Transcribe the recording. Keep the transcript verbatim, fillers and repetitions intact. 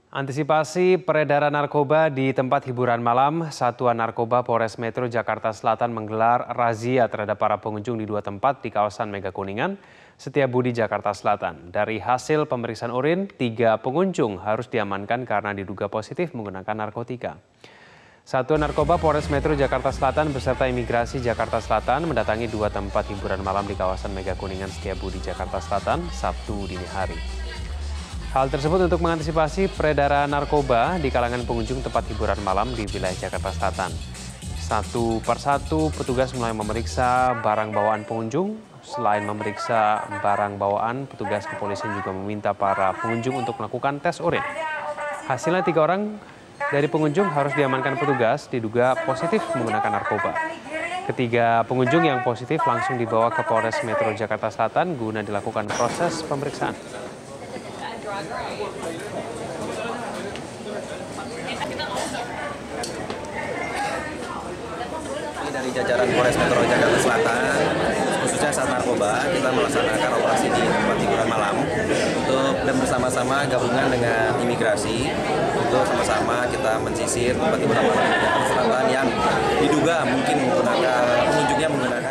Antisipasi peredaran narkoba di tempat hiburan malam, Satuan Narkoba Polres Metro Jakarta Selatan menggelar razia terhadap para pengunjung di dua tempat di kawasan Mega Kuningan, Setiabudi, Jakarta Selatan. Dari hasil pemeriksaan urin, tiga pengunjung harus diamankan karena diduga positif menggunakan narkotika. Satuan Narkoba Polres Metro Jakarta Selatan beserta Imigrasi Jakarta Selatan mendatangi dua tempat hiburan malam di kawasan Mega Kuningan, Setiabudi, Jakarta Selatan, Sabtu dini hari. Hal tersebut untuk mengantisipasi peredaran narkoba di kalangan pengunjung tempat hiburan malam di wilayah Jakarta Selatan. Satu persatu petugas mulai memeriksa barang bawaan pengunjung. Selain memeriksa barang bawaan, petugas kepolisian juga meminta para pengunjung untuk melakukan tes urin. Hasilnya tiga orang dari pengunjung harus diamankan petugas diduga positif menggunakan narkoba. Ketiga pengunjung yang positif langsung dibawa ke Polres Metro Jakarta Selatan guna dilakukan proses pemeriksaan. Dari jajaran Polres Metro Jakarta Selatan, khususnya Sat Narkoba, kita melaksanakan operasi di tempat hiburan malam untuk dan bersama-sama gabungan dengan Imigrasi untuk sama-sama kita mensisir tempat hiburan malam di Jakarta Selatan yang diduga mungkin menggunakan pengunjungnya menggunakan